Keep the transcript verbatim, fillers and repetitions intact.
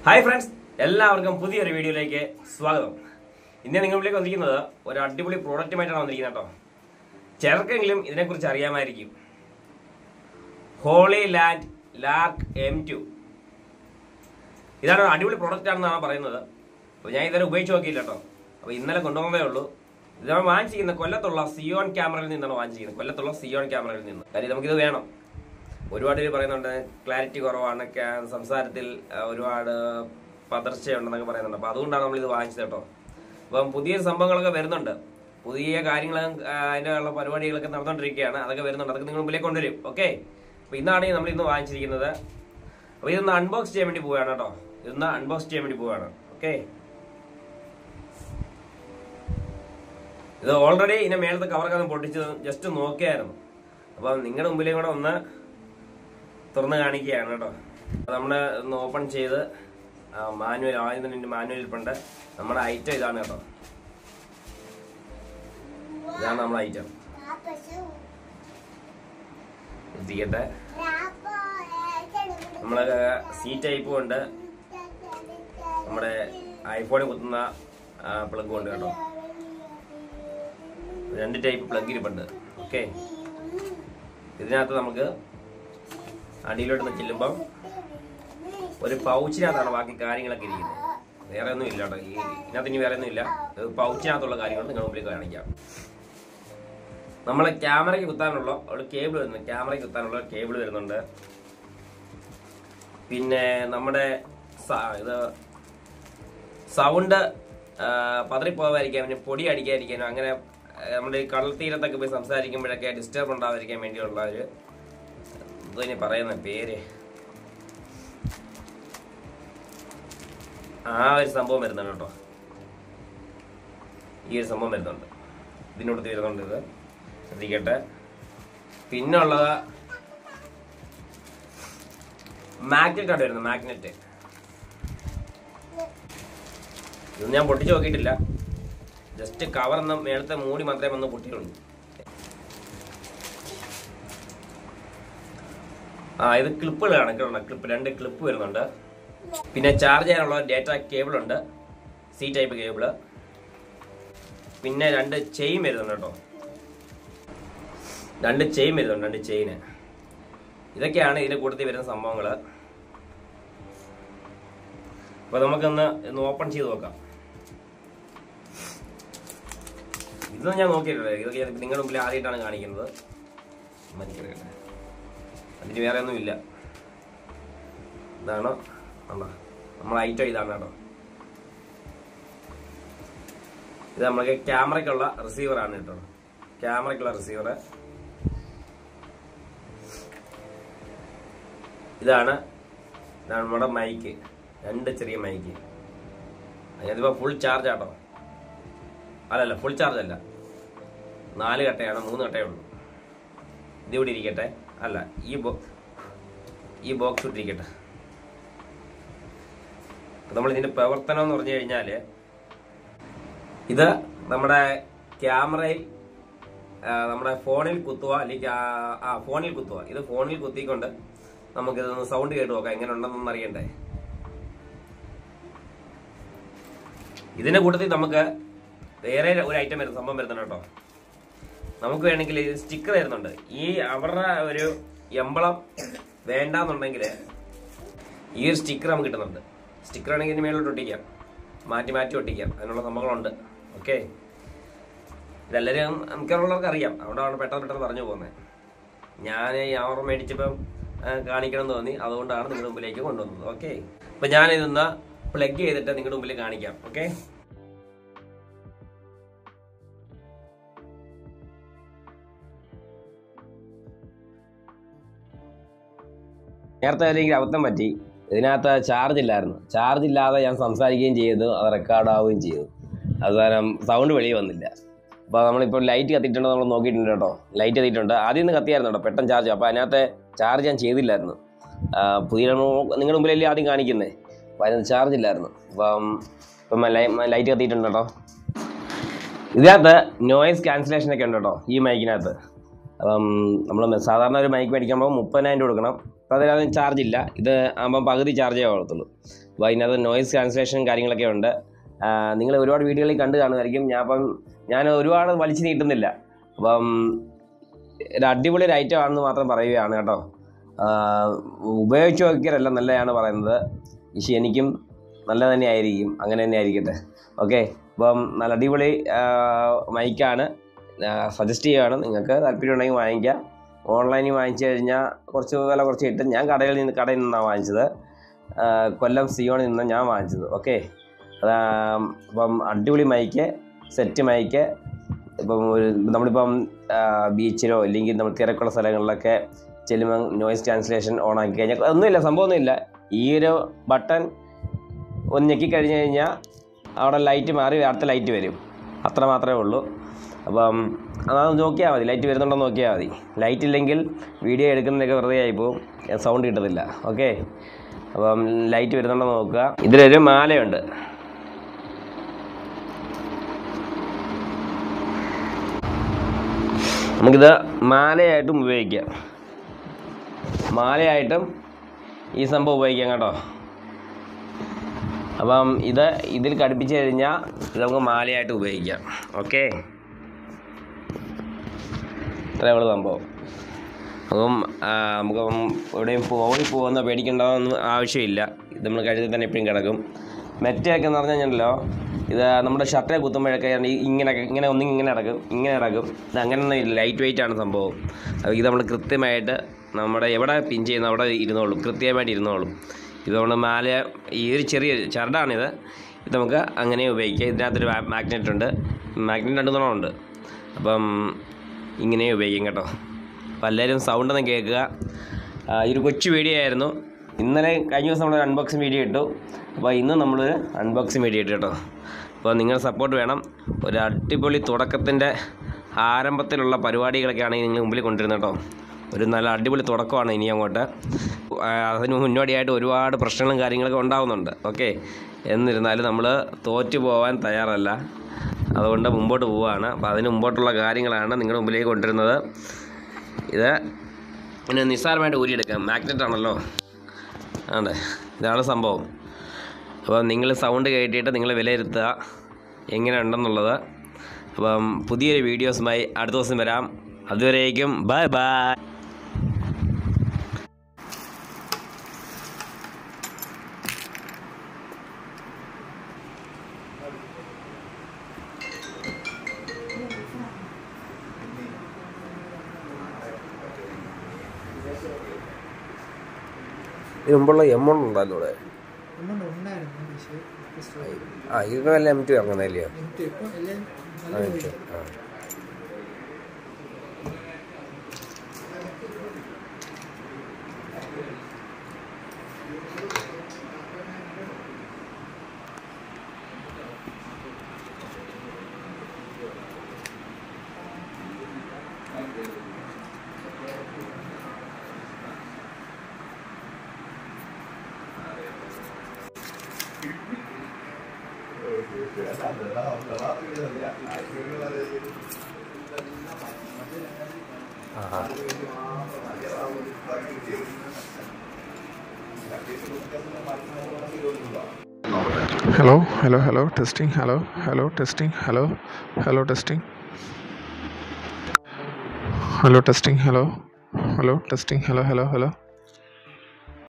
Hi friends, എല്ലാവർക്കും പുതിയൊരു വീഡിയോയിലേക്ക് സ്വാഗതം. ഇന്ന് നിങ്ങളിലേക്ക് വന്നിരിക്കുന്നത് ഒരു അടിപൊളി പ്രോഡക്റ്റുമായിട്ടാണ് വന്നിരിക്കുന്നത് കേട്ടോ. ചിലർക്കെങ്കിലും ഇതിനെക്കുറിച്ച് അറിയാമായിരിക്കും. Holy Land Lark M two ഇതാണ് ഒരു അടിപൊളി പ്രോഡക്റ്റ് ആണെന്നാണ് പറയുന്നത്. അപ്പോൾ ഞാൻ ഇതുവരെ ഉപയോഗിച്ച് നോക്കിയില്ല കേട്ടോ. അപ്പോൾ ഇന്നലെ കൊണ്ടുവന്നതേ ഉള്ളൂ. ഇത് നമ്മൾ വാങ്ങിച്ചിരിക്കുന്നത് കൊല്ലത്തുള്ള സിയോൺ ക്യാമറയിൽ നിന്നാണ് വാങ്ങിച്ചിരിക്കുന്നത്. കൊല്ലത്തുള്ള സിയോൺ ക്യാമറയിൽ നിന്ന്. കാര്യം നമുക്കിത് വേണം. ഒരുപാട് പേര് പറയുന്നുണ്ട് ക്ലാരിറ്റി കുറവാണ്, സംസാരത്തിൽ ഒരുപാട് പതർച്ചയുണ്ടെന്നൊക്കെ പറയുന്നുണ്ട്. അപ്പോൾ അതുകൊണ്ടാണ് നമ്മളിത് വാങ്ങിച്ചത് കേട്ടോ. അപ്പം പുതിയ സംഭവങ്ങളൊക്കെ വരുന്നുണ്ട്, പുതിയ കാര്യങ്ങളും അതിനുള്ള പരിപാടികളൊക്കെ നടന്നുകൊണ്ടിരിക്കുകയാണ്. അതൊക്കെ വരുന്നുണ്ട്, അതൊക്കെ നിങ്ങൾ മുമ്പിലേക്ക് കൊണ്ടുവരും. ഓക്കെ, അപ്പോൾ ഇന്നാണ് നമ്മൾ ഇന്ന് വാങ്ങിച്ചിരിക്കുന്നത്. അപ്പോൾ ഇതൊന്ന് അൺബോക്സ് ചെയ്യാൻ വേണ്ടി പോവുകയാണ് കേട്ടോ. ഇതൊന്ന് അൺബോക്സ് ചെയ്യാൻ വേണ്ടി പോവുകയാണ്. ഓക്കെ, ഇത് ഓൾറെഡി ഇതിന്റെ മേളത്തെ കവറൊക്കെ ഒന്ന് പൊട്ടിച്ച് ജസ്റ്റ് നോക്കിയായിരുന്നു. അപ്പം നിങ്ങളുടെ മുമ്പിലേക്ക് കൂടെ ഒന്ന് തുറന്ന് കാണിക്കുകയാണ് കേട്ടോ. നമ്മള് ഒന്ന് ഓപ്പൺ ചെയ്ത് മാനുവൽ ആദ്യം തന്നെ മാനുവലിൽ പണ്ട് നമ്മുടെ ഐറ്റം ഇതാണ് കേട്ടോ. ഇതാണ് നമ്മുടെ ഐറ്റം. എത്തിക്കട്ടെ. നമ്മളെ സി ടൈപ്പും ഉണ്ട്, നമ്മുടെ ഐഫോണിൽ കുത്തുന്ന പ്ലഗും ഉണ്ട് കേട്ടോ. രണ്ട് ടൈപ്പ് പ്ലഗ് ഇരിപ്പുണ്ട്. ഓക്കെ, ഇതിനകത്ത് നമുക്ക് അടിയിലോട്ട് ചെല്ലുമ്പം ഒരു പൗച്ചിനകത്താണ് ബാക്കി കാര്യങ്ങളൊക്കെ ഇരിക്കുന്നത്. വേറെ ഒന്നും ഇല്ല കേട്ടോ. ഈ ഇതിനകത്ത് ഇനി വേറെ ഒന്നും ഇല്ല. പൗച്ചിനകത്തുള്ള കാര്യങ്ങൾ നിങ്ങൾ മുമ്പിലേക്ക് കാണിക്കാം. നമ്മളെ ക്യാമറയ്ക്ക് കുത്താനുള്ള ഒരു കേബിൾ വരുന്നുണ്ട്. ക്യാമറയ്ക്ക് കുത്താനുള്ള കേബിൾ വരുന്നുണ്ട്. പിന്നെ നമ്മുടെ ഇത് സൗണ്ട് പതറിപ്പോകാതിരിക്കാൻ, പിന്നെ പൊടി അടിക്കാതിരിക്കാനും, അങ്ങനെ നമ്മുടെ ഈ കടൽ തീരത്തൊക്കെ പോയി സംസാരിക്കുമ്പോഴൊക്കെ ഡിസ്റ്റർബ് ഉണ്ടാവാതിരിക്കാൻ വേണ്ടിയുള്ള ഒരു ഇതിന് പറയുന്ന പേര്, ആ ഒരു സംഭവം വരുന്നുണ്ട് കേട്ടോ. ഈ ഒരു സംഭവം വരുന്നുണ്ട്, ഇതിനോടത്ത് വരുന്നുണ്ട്. ഇത് ശ്രദ്ധിക്കട്ടെ. പിന്നെ ഉള്ളത് മാഗ്നറ്റ് ആണ് വരുന്നത്. മാഗ്നറ്റ് ഇത് ഞാൻ പൊട്ടിച്ച് നോക്കിയിട്ടില്ല. ജസ്റ്റ് കവർ എന്ന മേളത്തെ മൂടി മാത്രമേ വന്ന് പൊട്ടിയുള്ളൂ. ആ ഇത് ക്ലിപ്പുകളാണ് കേട്ടോ. ക്ലിപ്പ് രണ്ട് ക്ലിപ്പ് വരുന്നുണ്ട്. പിന്നെ ചാർജ് ചെയ്യാനുള്ള ഡേറ്റ കേബിൾ ഉണ്ട്, സി ടൈപ്പ് കേബിള്. പിന്നെ രണ്ട് ചെയിൻ വരുന്നുണ്ട് കേട്ടോ. രണ്ട് ചെയിൻ വരുന്നുണ്ട്, രണ്ട് ചെയിന്. ഇതൊക്കെയാണ് ഇതിന്റെ കൂട്ടത്തിൽ വരുന്ന സംഭവങ്ങള്. അപ്പൊ നമുക്കൊന്ന് ഒന്ന് ഓപ്പൺ ചെയ്ത് നോക്കാം. ഇതൊന്നും ഞാൻ നോക്കിയിട്ടില്ല. ഇതൊക്കെ നിങ്ങളുടെ മുമ്പിൽ ആദ്യമായിട്ടാണ് കാണിക്കുന്നത്. മനസ്സിലാക്കട്ടെ, അതിന് വേറെ ഒന്നും ഇല്ല. ഇതാണ് നമ്മളെ ഐറ്റം. ഇതാണ് കേട്ടോ. ഇത് നമ്മൾക്ക് ക്യാമറയ്ക്കുള്ള റിസീവറാണ് കേട്ടോ. ക്യാമറയ്ക്കുള്ള റിസീവർ ഇതാണ്. ഇതാണ് നമ്മുടെ മൈക്ക്, രണ്ട് ചെറിയ മൈക്ക്. അതിനകത്തിപ്പോ ഫുൾ ചാർജ് ആട്ടോ. അല്ലല്ല, ഫുൾ ചാർജ് അല്ല, നാല് കട്ടയാണ്, മൂന്ന് കട്ടയേ ഉള്ളൂ. ഇതിവിടെ ഇരിക്കട്ടെ. അല്ല, ഈ ബോ ഈ ബോക്സ് ഇട്ടിരിക്കട്ടെ. നമ്മൾ ഇതിന്റെ പ്രവർത്തനം എന്ന് പറഞ്ഞു കഴിഞ്ഞാൽ, ഇത് നമ്മുടെ ക്യാമറയിൽ നമ്മുടെ ഫോണിൽ കുത്തുക, അല്ലെങ്കിൽ ആ ഫോണിൽ കുത്തുക. ഇത് ഫോണിൽ കുത്തിക്കൊണ്ട് നമുക്കിതൊന്ന് സൗണ്ട് കേട്ട് നോക്കാം, എങ്ങനെ ഉണ്ടെന്നൊന്നും അറിയണ്ടേ. ഇതിന്റെ കൂട്ടത്തിൽ നമുക്ക് വേറെ ഒരു ഐറ്റം വരുന്ന സംഭവം വരുന്നുണ്ട് കേട്ടോ. നമുക്ക് വേണമെങ്കിൽ സ്റ്റിക്കർ വരുന്നുണ്ട്. ഈ അവരുടെ ഒരു എംബളം വേണ്ടാന്നുണ്ടെങ്കിൽ ഈ ഒരു സ്റ്റിക്കർ നമുക്ക് കിട്ടുന്നുണ്ട്. സ്റ്റിക്കർ ആണെങ്കിൽ ഇതിന് മേലോട്ട് ഒട്ടിക്കാം, മാറ്റി മാറ്റി ഒട്ടിക്കാം. അതിനുള്ള സംഭവങ്ങളുണ്ട്. ഓക്കെ, ഇതെല്ലാവരും നമുക്കുള്ളവർക്ക് അറിയാം. അതുകൊണ്ടാണ് പെട്ടെന്ന് പെട്ടെന്ന് പറഞ്ഞു പോകുന്നത്. ഞാൻ ഈ അവർ മേടിച്ചപ്പം കാണിക്കണം എന്ന് തോന്നി, അതുകൊണ്ടാണ് നിങ്ങളുടെ മുമ്പിലേക്ക് കൊണ്ടുവന്നത്. ഓക്കെ, അപ്പം ഞാനിതൊന്ന് പ്ലഗ് ചെയ്തിട്ട് നിങ്ങളുടെ മുമ്പിൽ കാണിക്കാം. ഓക്കെ, നേരത്തെ അല്ലെങ്കിൽ അബദ്ധം പറ്റി. ഇതിനകത്ത് ചാർജ് ഇല്ലായിരുന്നു. ചാർജ് ഇല്ലാതെ ഞാൻ സംസാരിക്കുകയും ചെയ്തു, അത് റെക്കോർഡ് ആവുകയും ചെയ്തു. അത് കാരണം സൗണ്ട് വെളിയിൽ വന്നില്ല. അപ്പോൾ നമ്മളിപ്പോൾ ലൈറ്റ് കത്തിയിട്ടുണ്ടോ നമ്മൾ നോക്കിയിട്ടുണ്ട് കേട്ടോ. ലൈറ്റ് കത്തിയിട്ടുണ്ട്. ആദ്യം ഒന്ന് കത്തിയായിരുന്നു കേട്ടോ, പെട്ടെന്ന് ചാർജ്. അപ്പോൾ അതിനകത്ത് ചാർജ് ഞാൻ ചെയ്തില്ലായിരുന്നു. പുതിയ നിങ്ങളുടെ മുമ്പിലല്ലേ ആദ്യം കാണിക്കുന്നത്. അപ്പോൾ അതിനകത്ത് ചാർജ് ഇല്ലായിരുന്നു. അപ്പം ഇപ്പം ലൈറ്റ് കത്തിയിട്ടുണ്ട് കേട്ടോ. ഇതിനകത്ത് നോയിസ് ക്യാൻസലേഷനൊക്കെ ഉണ്ട് കേട്ടോ ഈ മൈക്കിനകത്ത്. അപ്പം നമ്മൾ സാധാരണ ഒരു മൈക്ക് മേടിക്കുമ്പോൾ മുപ്പതിനായിരം രൂപ കൊടുക്കണം. അപ്പോൾ അതിനകത്ത് ചാർജ് ഇല്ല. ഇത് ആകുമ്പം പകുതി ചാർജേ ആവത്തുള്ളൂ. അപ്പോൾ അതിനകത്ത് നോയിസ് ക്യാൻസലേഷൻ കാര്യങ്ങളൊക്കെ ഉണ്ട്. നിങ്ങൾ ഒരുപാട് വീഡിയോകളിൽ കണ്ടു കാണുമായിരിക്കും. ഞാൻ അപ്പം ഞാൻ ഒരുപാട് വലിച്ചു നീട്ടുന്നില്ല. അപ്പം ഒരു അടിപൊളി ഒരു ഐറ്റം ആണെന്ന് മാത്രം പറയുകയാണ് കേട്ടോ. ഉപയോഗിച്ച് നോക്കിയാലല്ല നല്ലതാണ് പറയുന്നത്. പക്ഷേ എനിക്കും നല്ല തന്നെ ആയിരിക്കും, അങ്ങനെ തന്നെ ആയിരിക്കട്ടെ. ഓക്കെ, അപ്പം നല്ല അടിപൊളി മൈക്കാണ്, സജസ്റ്റ് ചെയ്യുകയാണ്. നിങ്ങൾക്ക് താല്പര്യം ഉണ്ടെങ്കിൽ വാങ്ങിക്കാം. ഓൺലൈനിൽ വാങ്ങിച്ചു കഴിഞ്ഞാൽ കുറച്ച് വില കുറച്ച് കിട്ടും. ഞാൻ കടയിൽ നിന്ന് കടയിൽ നിന്നാണ് വാങ്ങിച്ചത്, കൊല്ലം സിയോണിൽ നിന്നാണ് ഞാൻ വാങ്ങിച്ചത്. ഓക്കെ, അപ്പം അടിപൊളി മൈക്ക്, സെറ്റ് മൈക്ക്. ഇപ്പം ഒരു നമ്മളിപ്പം ബീച്ചിലോ അല്ലെങ്കിൽ നമ്മൾ തിരക്കുള്ള സ്ഥലങ്ങളിലൊക്കെ ചെല്ലുമ്പോൾ നോയിസ് ക്യാൻസലേഷൻ ഓൺ ആക്കി കഴിഞ്ഞാൽ ഒന്നുമില്ല, സംഭവമൊന്നുമില്ല. ഈ ഒരു ബട്ടൺ ഒന്ന് ഞെക്കി കഴിഞ്ഞ് കഴിഞ്ഞാൽ അവിടെ ലൈറ്റ് മാറി അടുത്ത ലൈറ്റ് വരും, അത്ര മാത്രമേ ഉള്ളൂ. അപ്പം അതൊന്ന് നോക്കിയാൽ മതി, ലൈറ്റ് വരുന്നുണ്ടോ നോക്കിയാൽ മതി. ലൈറ്റ് ഇല്ലെങ്കിൽ വീഡിയോ എടുക്കുന്നതൊക്കെ വെറുതെ ആയിപ്പോവും, സൗണ്ട് കിട്ടത്തില്ല. ഓക്കെ, അപ്പം ലൈറ്റ് വരുന്നുണ്ടോ നോക്കുക. ഇതിലൊരു മാലയുണ്ട്. നമുക്കിത് മാലയായിട്ടും ഉപയോഗിക്കാം, മാലയായിട്ടും ഈ സംഭവം ഉപയോഗിക്കാം കേട്ടോ. അപ്പം ഇത് ഇതിൽ ഘടിപ്പിച്ച് കഴിഞ്ഞാൽ ഇത് നമുക്ക് മാലയായിട്ട് ഉപയോഗിക്കാം. ഓക്കെ, ഇത്രയേ ഉള്ളൂ സംഭവം. അപ്പം നമുക്ക് എവിടെയും പോയി പോകുന്ന പേടിക്കേണ്ടതൊന്നും ആവശ്യമില്ല. ഇത് നമ്മൾ കഴുത്തിൽ തന്നെ എപ്പോഴും കിടക്കും. മെറ്റയൊക്കെ എന്ന് പറഞ്ഞു കഴിഞ്ഞാലോ, ഇത് നമ്മുടെ ഷർട്ടിനെ കുത്തുമ്പോഴൊക്കെ ഇങ്ങനെ ഇങ്ങനെ ഒന്നും ഇങ്ങനെ കിടക്കും, ഇങ്ങനെ കിടക്കും. ഇത് അങ്ങനെയൊന്നും ഇല്ല, ലൈറ്റ് വെയിറ്റ് ആണ് സംഭവം. അപ്പോൾ ഇത് നമ്മൾ കൃത്യമായിട്ട് നമ്മുടെ എവിടെ പിൻ ചെയ്യുന്ന അവിടെ ഇരുന്നോളും, കൃത്യമായിട്ട് ഇരുന്നോളും. ഇത് നമ്മുടെ മാല, ഈ ഒരു ചെറിയ ചരടാണിത്. ഇത് നമുക്ക് അങ്ങനെ ഉപയോഗിക്കാം. ഇതിനകത്തൊരു മാഗ്നറ്റ് ഉണ്ട്, മാഗ്നറ്റ് രണ്ട് മൂന്നെണ്ണം ഉണ്ട്. അപ്പം ഇങ്ങനെ ഉപയോഗിക്കാം കേട്ടോ. അപ്പോൾ എല്ലാവരും സൗണ്ടൊന്നും കേൾക്കുക. ഈ ഒരു കൊച്ചു വീഡിയോ ആയിരുന്നു. ഇന്നലെ കഴിഞ്ഞ ദിവസം നമ്മളൊരു അൺബോക്സിങ് വീഡിയോ ഇട്ടു. അപ്പോൾ ഇന്ന് നമ്മളൊരു അൺബോക്സിങ് വീഡിയോ ഇട്ടു കേട്ടോ. അപ്പോൾ നിങ്ങളുടെ സപ്പോർട്ട് വേണം. ഒരു അടിപൊളി തുടക്കത്തിൻ്റെ ആരംഭത്തിലുള്ള പരിപാടികളൊക്കെയാണ് നിങ്ങൾ മുമ്പിൽ കൊണ്ടുവരുന്നത് കേട്ടോ. ഒരു നല്ല അടിപൊളി തുടക്കമാണ് ഇനി അങ്ങോട്ട്. അതിന് മുന്നോടിയായിട്ട് ഒരുപാട് പ്രശ്നങ്ങളും കാര്യങ്ങളൊക്കെ ഉണ്ടാകുന്നുണ്ട്. ഓക്കെ, എന്നിരുന്നാലും നമ്മൾ തോറ്റു പോകാൻ തയ്യാറല്ല, അതുകൊണ്ട് മുമ്പോട്ട് പോവുകയാണ്. അപ്പോൾ അതിന് മുമ്പോട്ടുള്ള കാര്യങ്ങളാണ് നിങ്ങളുടെ മുമ്പിലേക്ക് കൊണ്ടുവരുന്നത്. ഇത് പിന്നെ നിസ്സാരമായിട്ട് ഊരിയെടുക്കാം, മാഗ്നറ്റ് ആണല്ലോ. അതെ, ഇതാണ് സംഭവം. അപ്പോൾ നിങ്ങൾ സൗണ്ട് കേട്ടിട്ട് നിങ്ങൾ വിലയിരുത്തുക എങ്ങനെ ഉണ്ടെന്നുള്ളത്. അപ്പം പുതിയൊരു വീഡിയോസുമായി അടുത്ത ദിവസം വരാം. അതുവരേക്കും ബൈ ബൈ. ഇതിന് മുമ്പുള്ള എം വൺ ഉണ്ടായിരുന്നു ഇവിടെ. ആ ഇത് നല്ല എം ടു ഇറങ്ങുന്നല്ലയോ? ആ എം ടു. ആ Hello, hello, hello, testing, hello, hello, testing, hello, hello, testing, hello, testing, hello, hello, testing, hello, hello, hello.